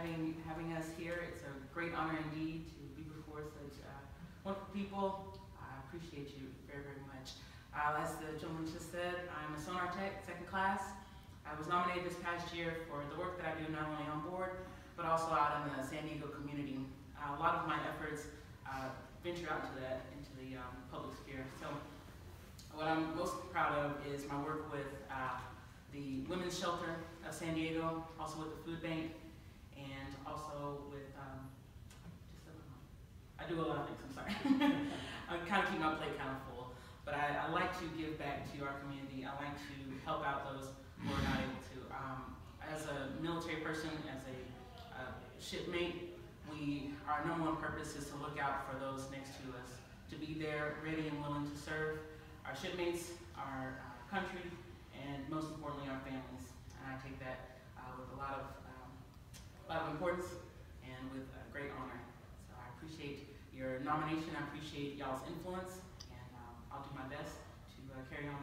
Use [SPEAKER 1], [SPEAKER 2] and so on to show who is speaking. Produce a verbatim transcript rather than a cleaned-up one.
[SPEAKER 1] having, having us here. It's a great honor indeed to be before such uh, wonderful people. I appreciate you very, very much. Uh, as the gentleman just said, I'm a sonar tech, second class. I was nominated this past year for the work that I do not only on board, but also out in the San Diego community. Uh, a lot of my efforts uh, venture out into that, into the um, public sphere. So what I'm most proud of is my work with uh, the Women's Shelter of San Diego, also with the food bank, and also with, um, just, I do a lot of things, I'm sorry. I kind of keep my plate kind of full, but I, I like to give back to our community. I like to help out those who are not able to. Um, as a military person, as a uh, shipmate, we, our number one purpose is to look out for those next to us, to be there ready and willing to serve our shipmates, our uh, country, and most importantly, our families. And I take that uh, with a lot of, um, a lot of importance and with uh, great honor. So I appreciate your nomination. I appreciate y'all's influence, and um, I'll do my best to uh, carry on